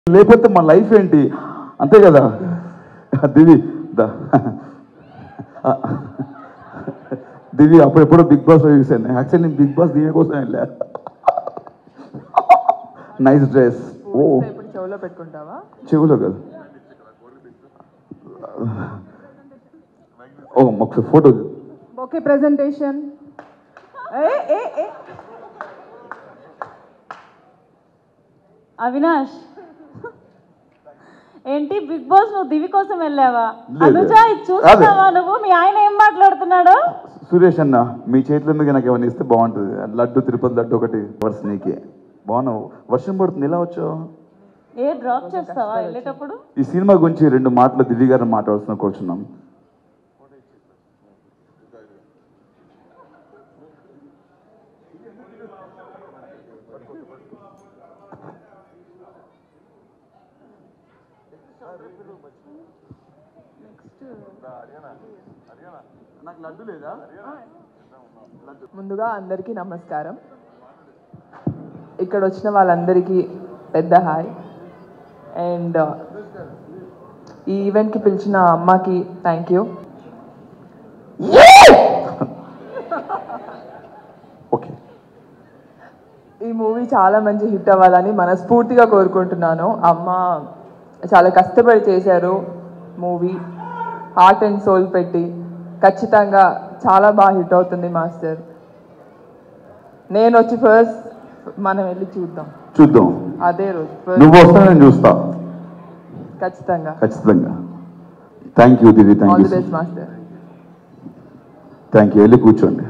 లేకపోతే మా లైఫ్ ఏంటి? అంతే కదా దివి. దివి అప్పుడెప్పుడో బిగ్ బాస్ చూసాను. యాక్చువల్లీ నేను బిగ్ బాస్ దివి కోసం వెళ్ళా. Nice dress. ఓ చెవులో పెట్టుకుంటావా? చెవులో కదా. ఓ ఒకసారి ఫోటో. Okay presentation. అవినాష్ ఏంటి బిగ్ బాస్ నువ్వు దివి కోసం వెళ్ళావా? అనుజ చూస్తున్నావా నువ్వు? మీ ఆయన ఏం మాట్లాడుతున్నాడు? సురేష్ అన్న మీ చేతుల మీద నాకు ఏమైనా ఇస్తే బాగుంటుంది. లడ్డు తిరుపతి లడ్డు ఒకటి వర్షం నీకే. బాగున్నావు. వర్షం పడుతుంది, ఎలా వచ్చావు? ఏ డ్రాప్ చేస్తావా వెళ్ళేటప్పుడు? ఈ సినిమా గురించి 2 మాటలు దివి గారిని మాట్లాడుతున్నా కూర్చున్నాం. ముందుగా అందరికీ నమస్కారం. ఇక్కడ వచ్చిన వాళ్ళందరికీ పెద్ద హాయ్. అండ్ ఈ ఈవెంట్కి పిలిచిన అమ్మకి థ్యాంక్ యూ. ఈ మూవీ చాలా మంచి హిట్ అవ్వాలని మనస్ఫూర్తిగా కోరుకుంటున్నాను. అమ్మ చాలా కష్టపడి చేశారు మూవీ, హార్ట్ అండ్ సోల్ పెట్టి. ఖచ్చితంగా చాలా బాగా హిట్ అవుతుంది మాస్టర్. నేను వచ్చి ఫస్ట్ మనం వెళ్ళి చూద్దాం అదే రోజు. నువ్వు వస్తా, నేను చూస్తా ఖచ్చితంగా. Thank you Divi. All the best master. Thank you. వెళ్ళి కూర్చోండి.